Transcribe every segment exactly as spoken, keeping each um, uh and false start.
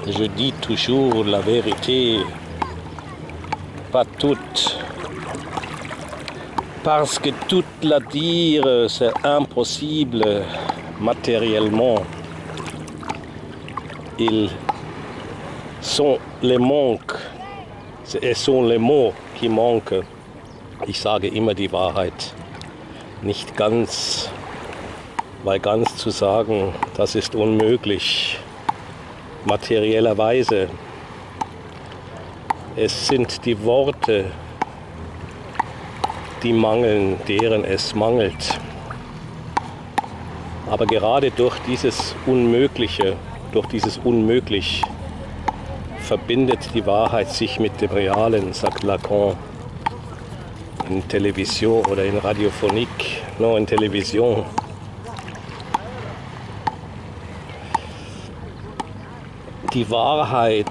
Je dis toujours la vérité, pas toute, parce que toute la dire, c'est impossible matériellement. Ils sont les manques, es sont les mots qui manquent. Ich sage immer die Wahrheit, nicht ganz, weil ganz zu sagen, das ist unmöglich, materiellerweise. Es sind die Worte, die mangeln, deren es mangelt. Aber gerade durch dieses Unmögliche, durch dieses Unmöglich verbindet die Wahrheit sich mit dem Realen, sagt Lacan. In Television oder in Radiophonique, non, in Television. Die Wahrheit,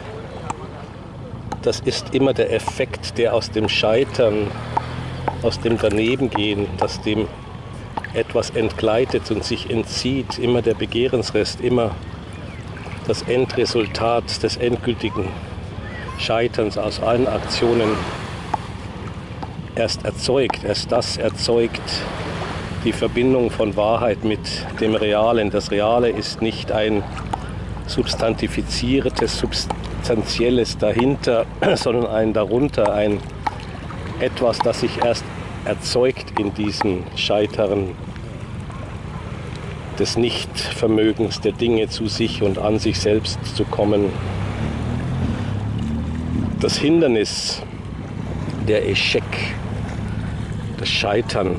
das ist immer der Effekt, der aus dem Scheitern, aus dem Danebengehen, das dem etwas entgleitet und sich entzieht, immer der Begehrensrest, immer das Endresultat des endgültigen Scheiterns aus allen Aktionen erst erzeugt, erst das erzeugt die Verbindung von Wahrheit mit dem Realen. Das Reale ist nicht ein substantifiziertes, substanzielles dahinter, sondern ein darunter, ein etwas, das sich erst erzeugt in diesem Scheitern des Nichtvermögens der Dinge zu sich und an sich selbst zu kommen. Das Hindernis, der Eschek, das Scheitern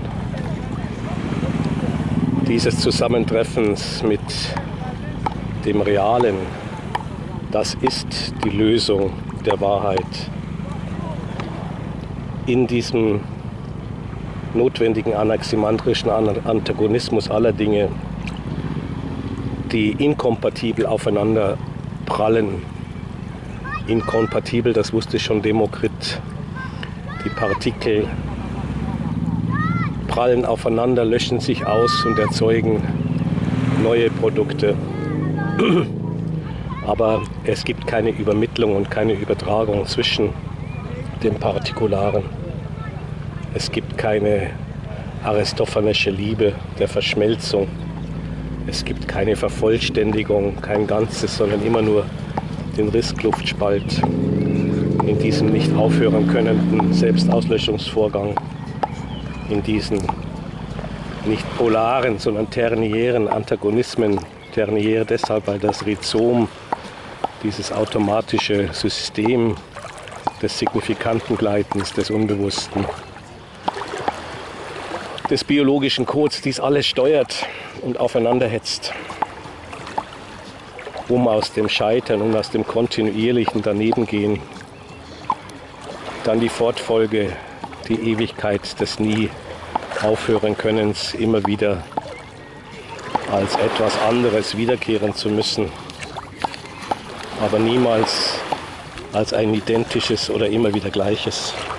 dieses Zusammentreffens mit dem Realen, das ist die Lösung der Wahrheit. In diesem notwendigen anaximantrischen Antagonismus aller Dinge, die inkompatibel aufeinander prallen. Inkompatibel, das wusste schon Demokrit. Die Partikel prallen aufeinander, löschen sich aus und erzeugen neue Produkte. Aber es gibt keine Übermittlung und keine Übertragung zwischen den Partikularen. Es gibt keine aristophanesche Liebe der Verschmelzung. Es gibt keine Vervollständigung, kein Ganzes, sondern immer nur den Risskluftspalt in diesem nicht aufhören könnenden Selbstauslöschungsvorgang, in diesen nicht polaren, sondern terniären Antagonismen. Terniär deshalb, weil das Rhizom, dieses automatische System des signifikanten Gleitens, des Unbewussten, des biologischen Codes, dies alles steuert und aufeinander hetzt, um aus dem Scheitern und aus dem kontinuierlichen Danebengehen dann die Fortfolge, die Ewigkeit des nie aufhören Könnens immer wieder als etwas anderes wiederkehren zu müssen, aber niemals als ein identisches oder immer wieder gleiches.